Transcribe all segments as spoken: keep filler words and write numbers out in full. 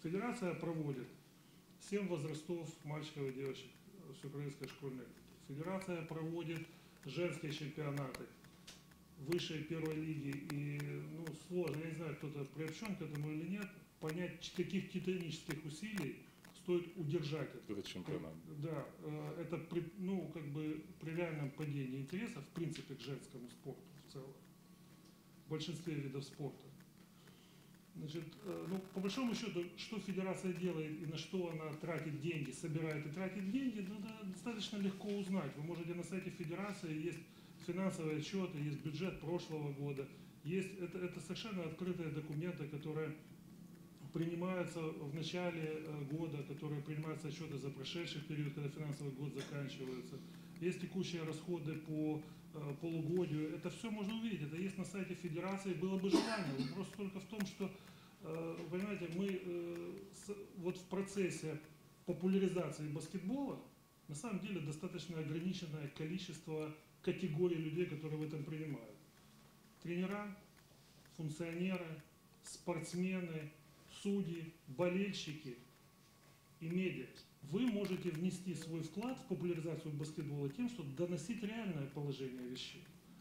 Федерация проводит семь возрастов мальчиков и девочек всеукраинской школьной. Федерация проводит женские чемпионаты высшей первой лиги. И ну, сложно, я не знаю, кто-то приобщен к этому или нет, понять, каких титанических усилий стоит удержать это. Этот чемпионат. Да, это при, ну, как бы при реальном падении интереса, в принципе, к женскому спорту в целом. В большинстве видов спорта. Значит, ну, по большому счету, что федерация делает и на что она тратит деньги, собирает и тратит деньги, ну, да, достаточно легко узнать. Вы можете на сайте федерации, есть финансовые отчеты, есть бюджет прошлого года, есть, это, это совершенно открытые документы, которые принимаются в начале года, которые принимаются отчеты за прошедший период, когда финансовый год заканчивается. Есть текущие расходы по э, полугодию. Это все можно увидеть. Это есть на сайте Федерации. Было бы желание. Вопрос только в том, что, э, понимаете, мы э, с, вот в процессе популяризации баскетбола на самом деле достаточно ограниченное количество категорий людей, которые в этом принимают. Тренера, функционеры, спортсмены, судьи, болельщики и медиа. Вы можете внести свой вклад в популяризацию баскетбола тем, что доносить реальное положение вещей.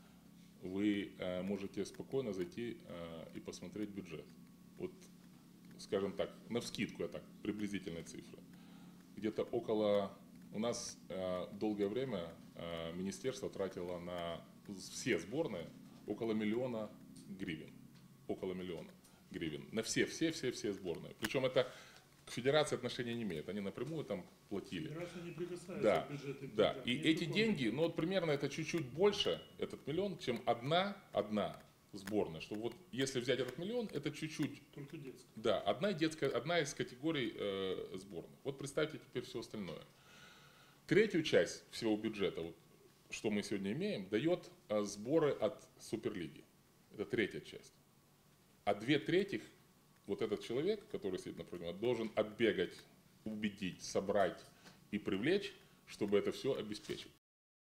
Вы э, можете спокойно зайти э, и посмотреть бюджет. Вот, скажем так, навскидку, я так, приблизительные цифры. Где-то около, у нас э, долгое время э, министерство тратило на все сборные около миллиона гривен. Около миллиона гривен. На все, все, все, все сборные. Причем это к федерации отношения не имеет. Они напрямую там платили. Федерация не прикасается Да, к бюджету. да. И эти деньги, ну вот примерно это чуть-чуть больше, этот миллион, чем одна, одна сборная. Что вот если взять этот миллион, это чуть-чуть. Только детская. Да, одна, детская, одна из категорий э, сборных. Вот представьте теперь все остальное. Третью часть всего бюджета, вот, что мы сегодня имеем, дает э, сборы от Суперлиги. Это третья часть. А две трети, вот этот человек, который сидит напротив него, должен отбегать, убедить, собрать и привлечь, чтобы это все обеспечить.